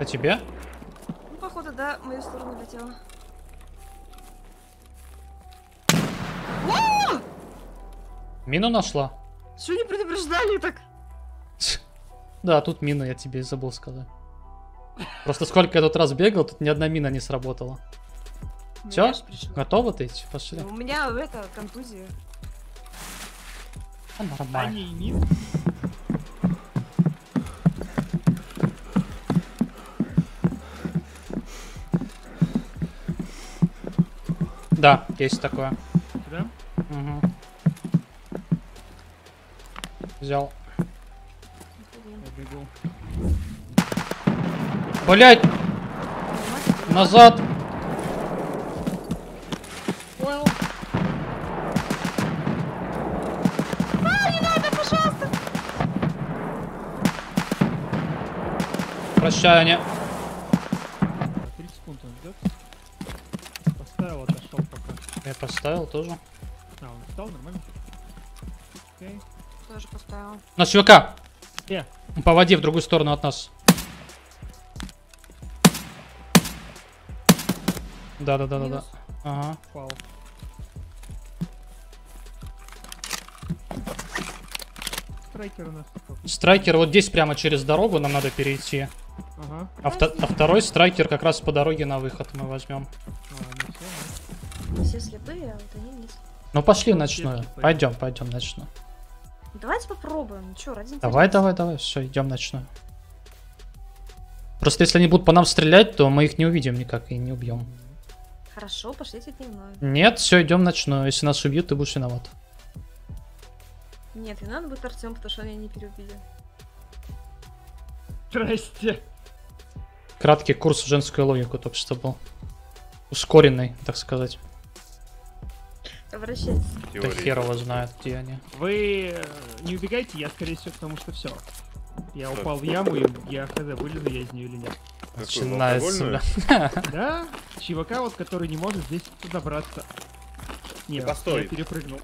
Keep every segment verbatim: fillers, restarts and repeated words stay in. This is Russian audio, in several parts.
тебе? Ну, походу, да, в мою сторону летела. О! Мину нашла? Что не предупреждали так? Да, тут мина, я тебе забыл сказать. Просто сколько я тут раз бегал, тут ни одна мина не сработала. Ну, Все? я ж пришла. Готово ты идти? Пошли. У меня это контузия. А, нормально. Они и мин. Да, есть такое. Да? Угу. Взял. Я бегу. Блять! Назад! Понял. А, не надо, пожалуйста! Прощай, Аня. тридцать секунд он ждет. Поставил, отошел пока. Я поставил тоже. А, он встал, нормально? Окей. Тоже поставила. На чувака! Э, По воде в другую сторону от нас. Да-да-да-да-да. Минус. Ага. пал. Страйкер у нас. какой? Страйкер вот здесь прямо через дорогу нам надо перейти. Ага. А, вто- а второй страйкер как раз по дороге на выход мы возьмем. А, ну всё, Мы все слепые, а вот они не слепые. Ну пошли Ну, ночную. пойдем. Пойдем, пойдем ночную. Давайте попробуем. Че, ради Давай, интереса. давай, давай, все, идем ночную. Просто если они будут по нам стрелять, то мы их не увидим никак и не убьем. Хорошо, пошлите дневной. Нет, все, идем ночную. Если нас убьют, ты будешь виноват. Нет, не надо будет Артем, потому что они не переубили. Здрасте. Краткий курс в женскую логику только что был. Ускоренный, так сказать. Обращайтесь. Да хер его знает, где они. Вы э, не убегайте, я скорее всего, потому что все. Я упал в яму, и я хз, вылезу я из нее или нет. Начинается. Да? Чувака вот, который не может здесь добраться. Не, постой. я перепрыгнул.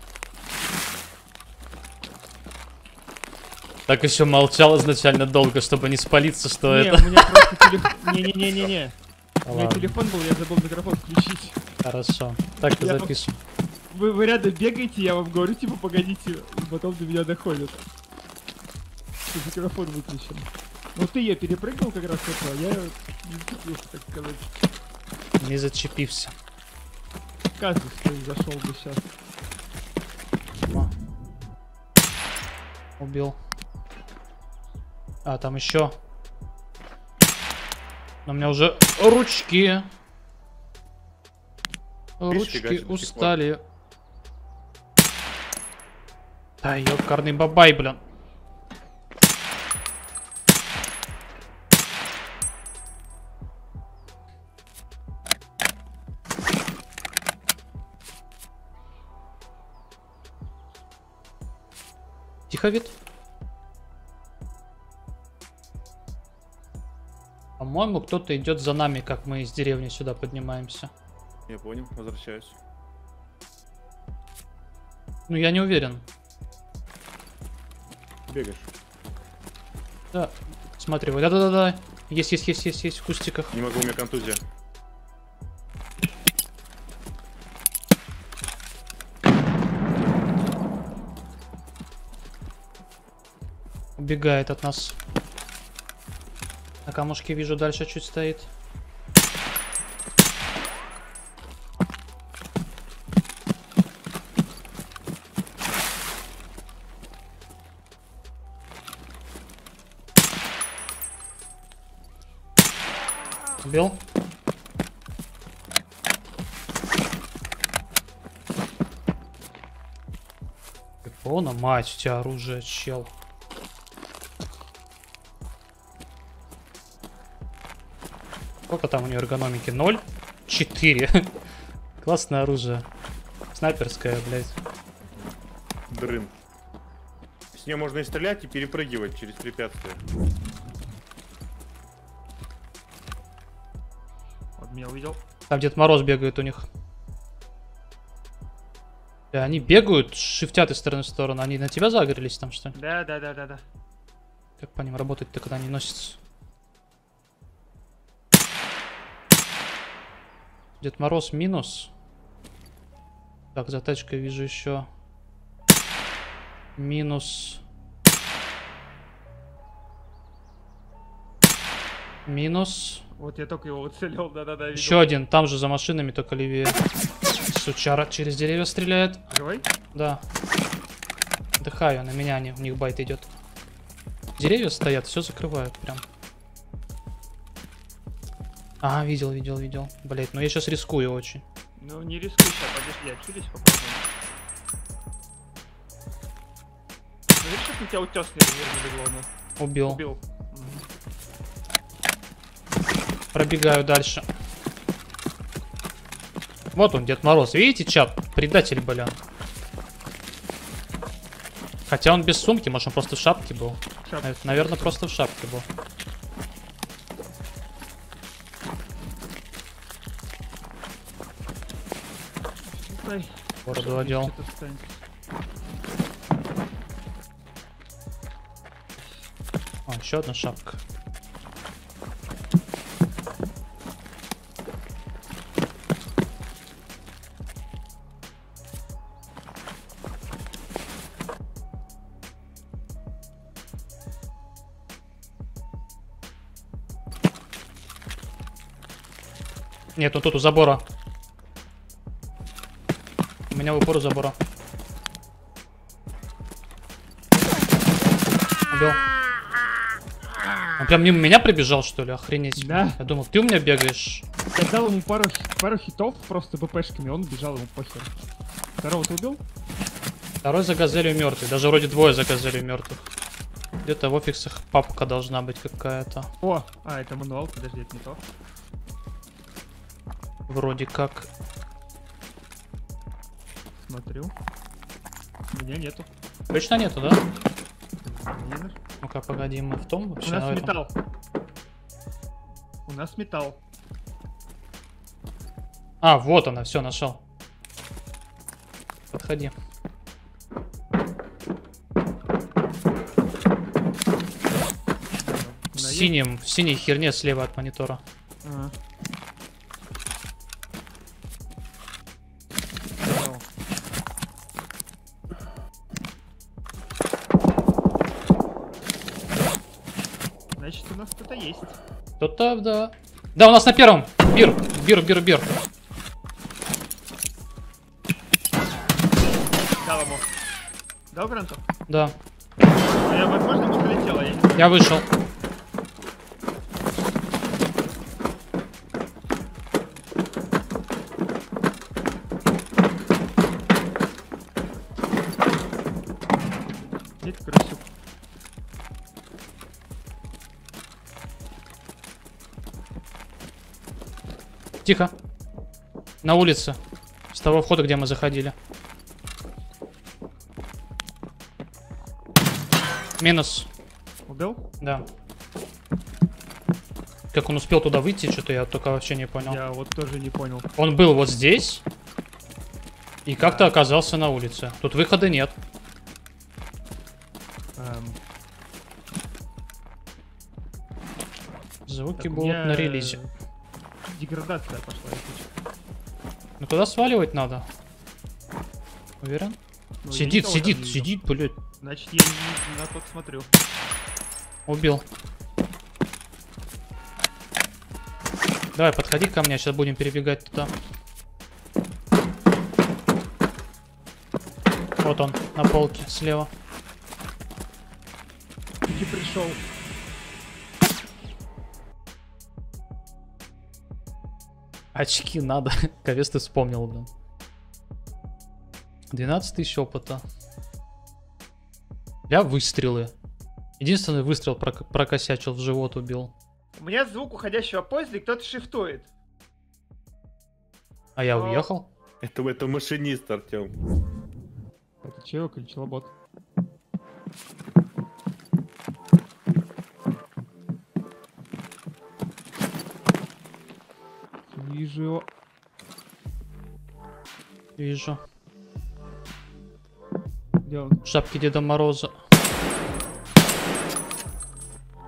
Так еще молчал изначально долго, чтобы не спалиться, что не, это. у меня просто телефон... Не-не-не-не-не. У меня Ладно, телефон был, я забыл микрофон включить. хорошо. Так и Я- запишем. Вы, вы рядом бегаете, я вам говорю, типа, погодите, и потом до меня доходит. Что микрофон выключен. Ну ты я перепрыгнул как раз это, а я не зацепился, так сказать. Не зачепився. Казус зашел бы сейчас. О. Убил. А, там еще. Но у меня уже ручки. Ручки фигачит до сих пор. устали. Да, ёкарный бабай, блин. Тихо, вид. По-моему, кто-то идет за нами, как мы из деревни сюда поднимаемся. Я понял, возвращаюсь. Ну, я не уверен. Бегаешь. Да, смотри, вот, да-да-да. Есть, есть, есть, есть, есть в кустиках. Не могу, у меня контузия. Убегает от нас. На камушке вижу, дальше чуть стоит. Убил. Икона, мать, у тебя оружие, чел. Сколько там у нее эргономики? ноль? четыре. Классное оружие. Снайперское, блядь. Дрын. С нее можно и стрелять, и перепрыгивать через препятствия. Вот меня увидел. Там Дед Мороз бегает у них. Да, они бегают, шифтят из стороны в сторону. Они на тебя загорелись там, что ли? Да, да, да, да, да. Как по ним работать-то, когда они носятся? Дед Мороз минус. Так, за тачкой вижу еще. Минус. Минус. Вот я только его уцелел, да-да-да. Еще один, там же за машинами, только левее. Сучара через деревья стреляет. Живой? Да. Отдыхаю, на меня они, у них байт идет. Деревья стоят, все закрывают прям. Ага, видел, видел, видел. Блять, ну я сейчас рискую очень. Ну не рискуй сейчас, подожди, отсюда попробуем. Ну видишь, как у тебя утес не развернули главное? Убил. Убил. Пробегаю дальше. Вот он, Дед Мороз. Видите, чат? Предатель, блин. Хотя он без сумки, может, он просто в шапке был. Шапка. Наверное, просто в шапке был. Ай, Бороду одел. что-то встанет. О, еще одна шапка. Нет, он тут у забора. У меня в упор у забора. Убил. Он прям мимо меня прибежал, что ли? Охренеть. Да. Я думал, ты у меня бегаешь. Я дал ему пару, пару хитов просто БПшками, он бежал, ему похер. Второго ты убил? Второй за газелью мертвый. Даже вроде двое за газелью мертвых. Где-то в офисах папка должна быть какая-то. О, а, это мануал, подожди, это не то. Вроде как. Смотрю. Меня нету. Точно нету, да? Нет. Ну-ка, погоди, мы в том У вообще. нас на этом? металл. У нас металл. А, вот она, все, нашел. Подходи. В На синем, в синей херне слева от монитора. Ага. Значит, у нас кто-то есть. Кто-то, да. Да, у нас на первом. Бир, бир, бир, бир. Дал ему. Дал гранту? Да. Я, возможно, ему залетело, я не знаю. Я вышел. Нет, крысюк. Тихо. На улице. С того входа, где мы заходили. Минус. Убил? Да. Как он успел туда выйти, что-то я только вообще не понял. Я вот тоже не понял. Он был вот здесь. И как-то оказался на улице. Тут выхода нет. Эм, Звуки так, у будут меня на релизе. Деградация пошла, если чё. Ну туда сваливать надо. Уверен? Ну, я Сидит, никого там сидит, не видел. сидит, блядь. Значит, я не на тот смотрю. Убил. Давай, подходи ко мне, сейчас будем перебегать туда. Вот он, на полке, слева. Ты пришел. Очки надо. Ковес ты вспомнил, блин. двенадцать тысяч опыта. Бля, выстрелы. Единственный выстрел прок- прокосячил, в живот убил. У меня звук уходящего поезда, и кто-то шифтует. А я Но- уехал? Это, это машинист, Артем. Это человек или челобот? Вижу его. Вижу. Где он? В шапке Деда Мороза.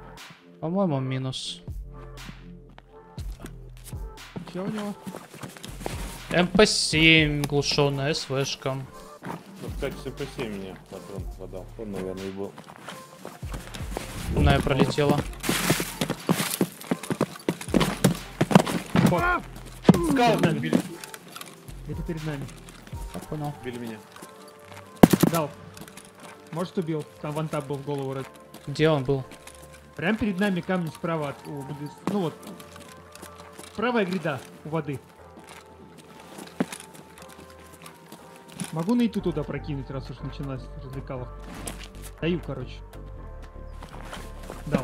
По-моему, минус. Че у него? эм пэ семь глушенная, СВшка. Ну, кстати, с эм пэ семь мне патрон продал. Он, наверное, и был. Умная пролетела. Вот. Перед нами били. Это перед нами. Я понял. Били меня. Дал. Может, убил. Там вантап был в голову. раз- Где он был? Прям перед нами камни справа от... у- ну вот. Правая гряда у воды. Могу на иту туда прокинуть, раз уж началась развлекалов. Даю, короче. Дал.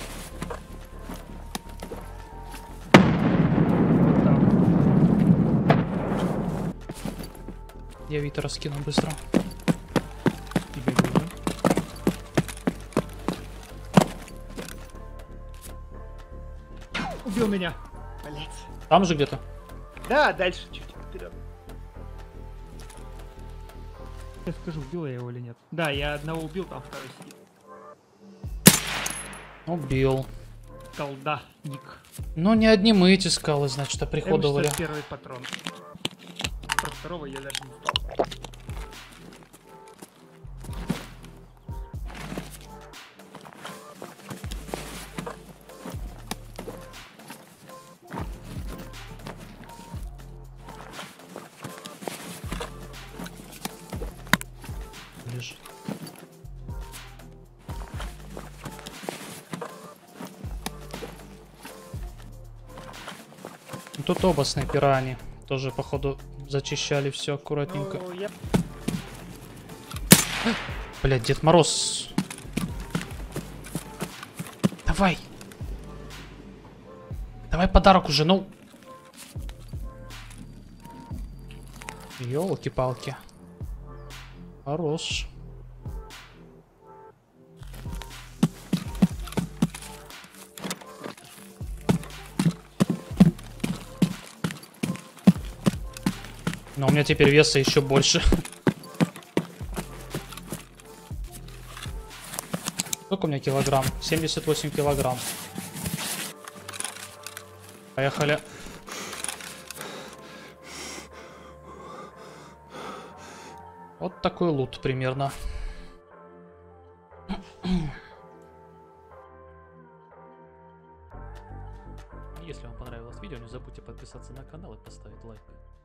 Вот так. Я Вита раскину быстро. Тебя вижу. Убил меня. Блять. Там же где-то. Да, дальше чуть вперед. Я скажу, убил я его или нет. Да, я одного убил, там второй сидит. Убил. Колда, ник. Ну, не одни мы эти скалы, значит, оприходовали. М шестьдесят один патрон. Про второго я даже не стал. Лежит. Ну, тут оба снайпера они. Тоже, походу, зачищали все аккуратненько. Ну, я... Блять, Дед Мороз. Давай. Давай подарок уже, ну. Ёлки-палки. Хорош. Но у меня теперь веса еще больше. Сколько у меня килограмм? семьдесят восемь килограмм. Поехали. Вот такой лут примерно. Если вам понравилось видео, не забудьте подписаться на канал и поставить лайк.